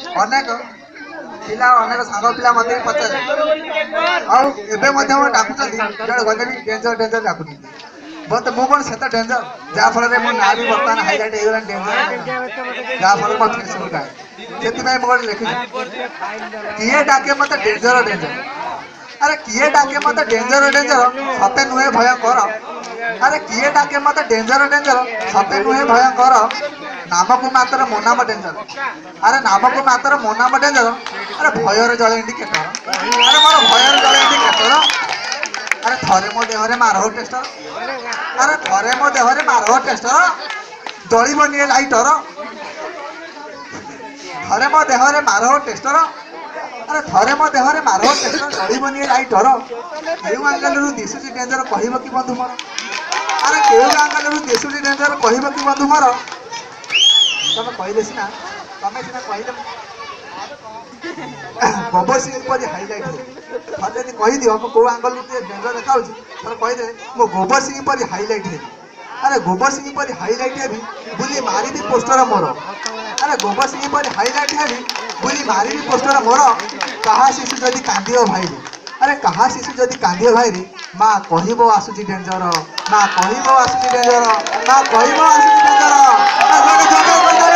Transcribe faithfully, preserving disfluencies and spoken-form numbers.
अनेक पिला अनेक सांग पिला मत पचारे आउ डाकुचंदी जड़े गले भी डेंजर डेंजर डाकुनी मत मु कौन से डेंजर जहाँ फल मो ना भी बर्तमान हाईलाइट हो डेंजर जहाँ फल मो फेसबुक आए से मुझे लिखी किए डाके मत डेंजर डेंजर अरे किए डाके मत डेंजर डेंजर सते नुहे भयंकर अरे किए डाके मत डेंजर डेंजर सते नुहे भयंकर नाम को मात्र मो नाम डेंजर अरे नाम को मात्र मो नाम डेंजर अरे भयर जले इंडिकेटर अरे मोर भयर जले इंडिकेटर अरे थरे मो देहरे मारहो टेस्टर अरे थरे मो देहरे मारहो टेस्टर जलिब निये लाइटर थरे मो देहरे मारहो टेस्टर अरे थरे मो देहरे मारहो टेस्टर जलिब निये लाइटर केउ आंगल रु दिसुची डेंजर कहिबो कि बंधु मोर अरे केउ आंगल रु दिसुची डेंजर कहिबो कि बंधु मोर तमे कहले सिना तमे सिना कहले गोबर सिंह पर हाईलाइट है जब कही दियो मो को आंगल डेंजर देखा तर कहीदे मो गोबर सिंह पर हाईलाइट है अरे गोबर सिंह पर हाईलाइट है बुली मारी भी पोस्टर मोर अरे गोबर सिंह पर हाईलाइट है बुली मारी भी पोस्टर मोर कहा शिशु जदि कांदियो भाई अरे कहा शिशु जदि कांदियो भाई माँ कहबो आसुची डेंजर माँ कहबो आसुची डेंजर माँ कहबो आसुची डेंजर